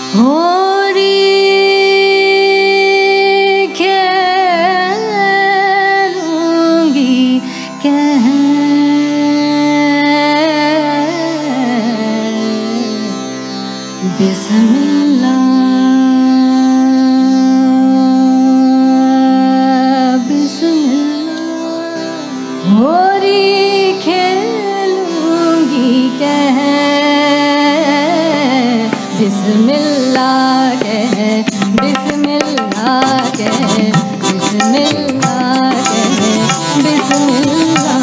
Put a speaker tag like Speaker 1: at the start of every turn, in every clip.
Speaker 1: होरी खेलूंगी कह बिस्मिल्लाह बिस्मिल्लाह। होरी खेलूंगी कह बिस्मिल्लाह कह बिस्मिल्लाह कह बिस्मिल्लाह कह बिस्मिल्लाह।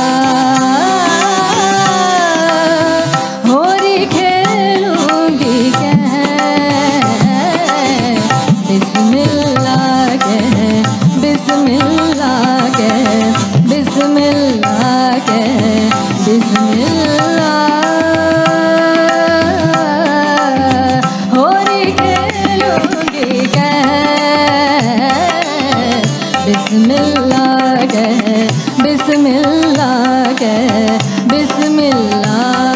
Speaker 1: होरी खेलूंगी कह बिस्मिल्लाह कह बिस्मिल्लाह कह बिस्मिल्लाह कह बिस्मिल्लाह। बिस्मिल्लाह कह बिस्मिल्लाह कह बिस्मिल्लाह।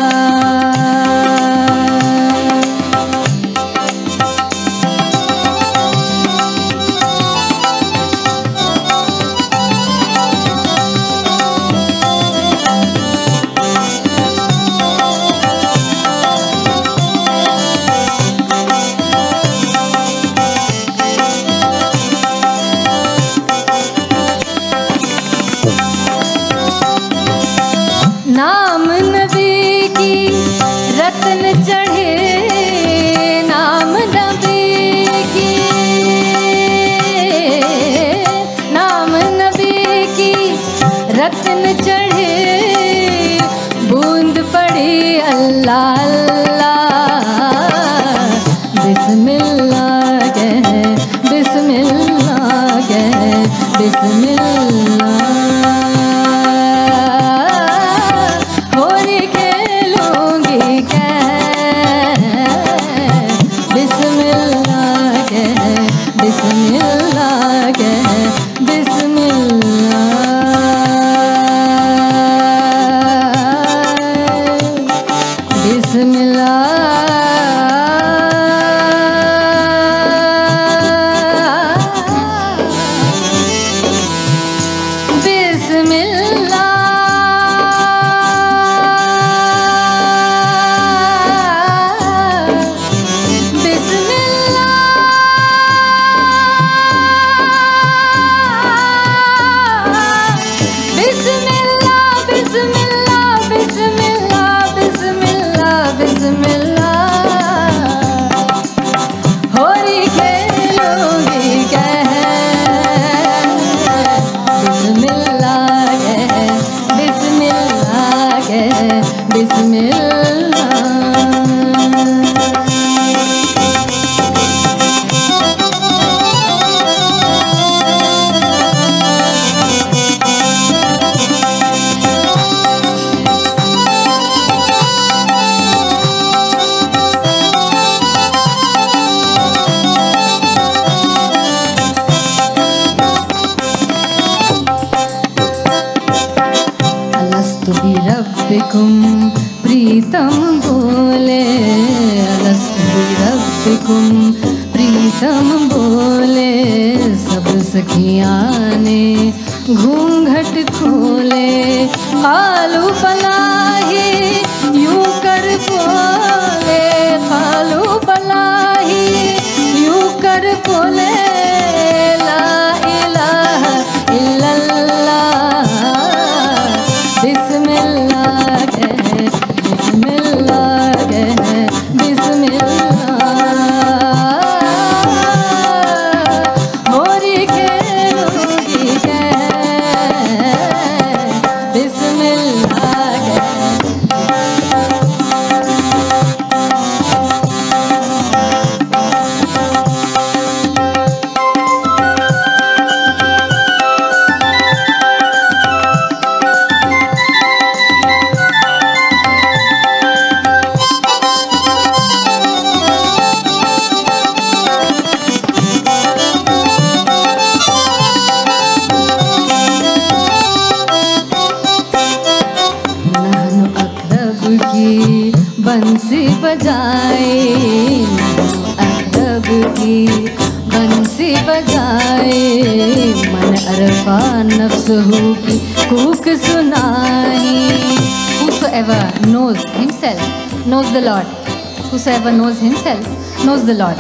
Speaker 1: नाम नबी की रत्न चढ़े, नाम नबी की, नाम नबी की रत्न चढ़े, बूंद पड़ी अल्लाह अल्लाह। बिस्मिल्लाह कह बिस्मिल्लाह कह बिस्मिल्लाह। बिस्मिल्लाह कह बिस्मिल्लाह बिस्मिल्लाह बिस्मिल्लाह। होरी खेलूंगी कह बिस्मिल्लाह कह बिस्मिल्लाह कह बिस्मिल्लाह। अलस्तु बिरब्बिकुम प्रीतम बोले, अलस्तु बिरब्बिकुम प्रीतम बोले। सब सखियाँ ने घूंघट खोले, कालू पलाही यूं कर बोले, कालू पलाही यूं कर बोले। ला इलाहा इल्लल्लाह बिस्मिल्लाह कह बिस्मिल्लाह कह बिस्मिल्लाह। होरी खेलूंगी कह बिस्मिल्लाह कह बंसी बजाए, मन अरफा नफ्स हो की कूक सुनाई। Whosoever knows himself knows the Lord. Whosoever knows himself knows the Lord.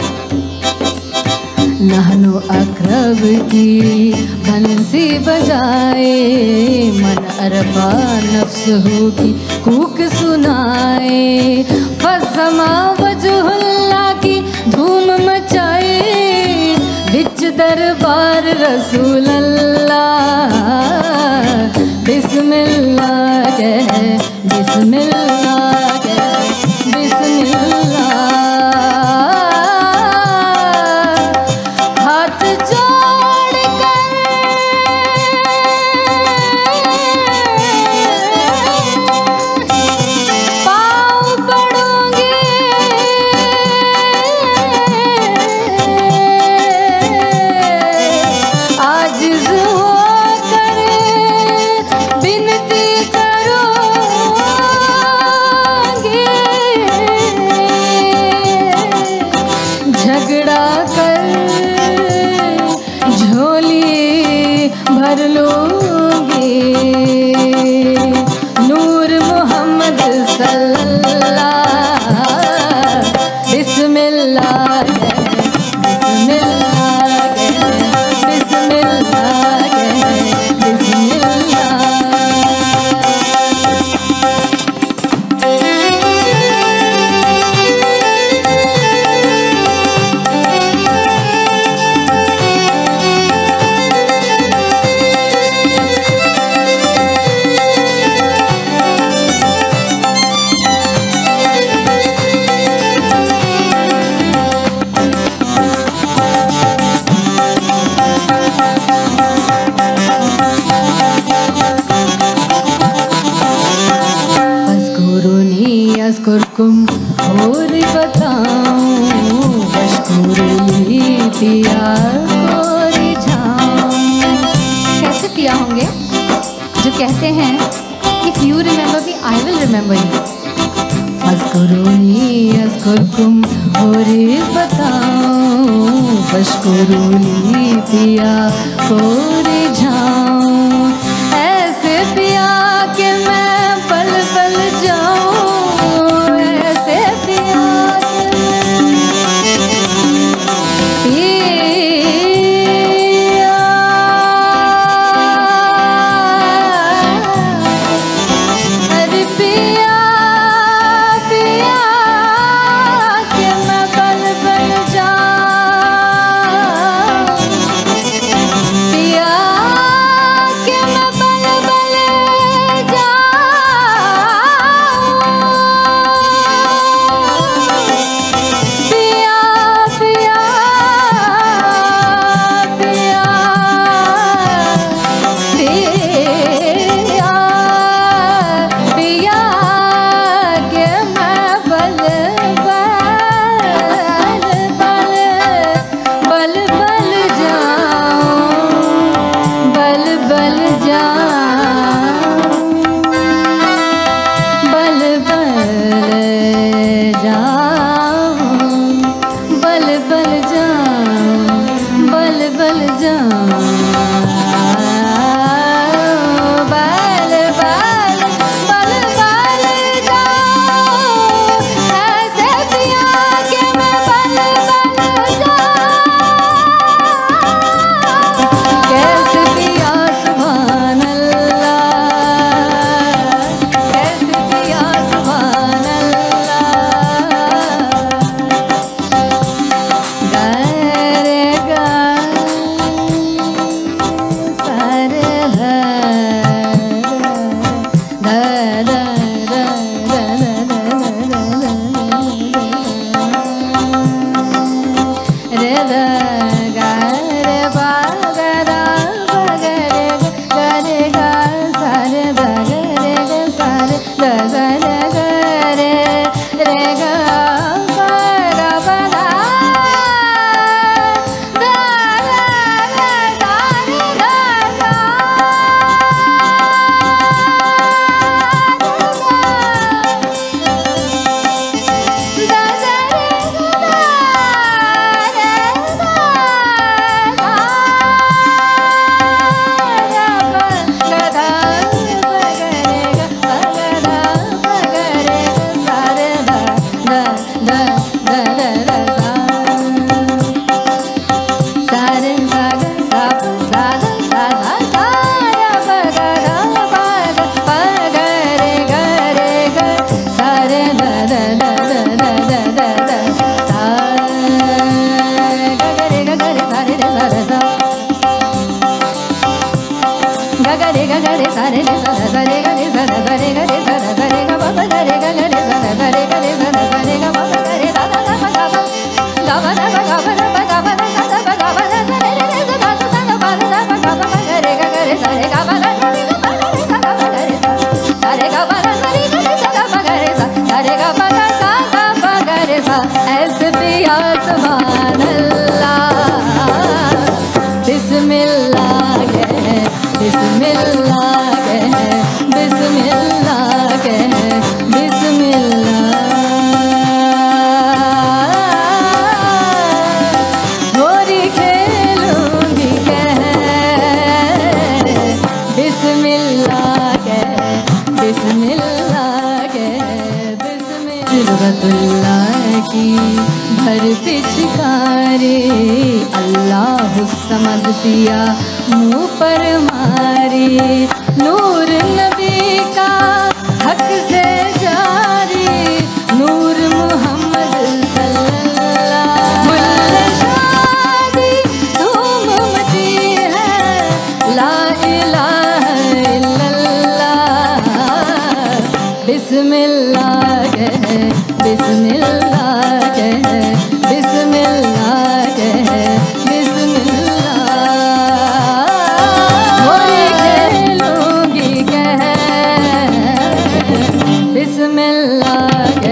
Speaker 1: नहनो अकरब की बंसी बजाए, मन अरफा नफ्स होगी कूक सुनाए। फज़मा वजहुल्लाह की धूम मचाए, बिच दरबार रसूल अल्लाह। बिस्मिल्लाह कह, बिस्मिल्लाह कह, बिस्मिल्लाह। कुम और बताऊं, बशकुरी पिया को रिझाऊं। कैसे पिया होंगे जो कहते हैं if you remember me I will remember you. फज़कुरूनी अज़कुरकुम और बताऊं, बशकुरी पिया को रिझाऊं। ऐसे पिया के मैं पल पल जाऊं, पिया ऐसे पिया सुभान अल्लाह, बिस्मिल्लाह कह, बिस्मिल्लाह कह, बिस्मिल्लाह कह, बिस्मिल्लाह। होरी खेलूंगी कह, बिस्मिल्लाह कह, बिस्मिल्लाह कह, बिस्मिल्लाह की भर पिचकारी, अल्लाह समद पिया मुँह पर मारी, नूर नबी का हक से जारी, नूर मोहम्मद सल्लल्लाहु बुल्ले शाह धूम मची है, ला इलाहा इल्लल्लाह, बिस्मिल्लाह कह, बिस्मिल्लाह कह, बिस्मिल्लाह कह, बिस्मिल्लाह। होरी खेलूंगी कह, बिस्मिल्लाह।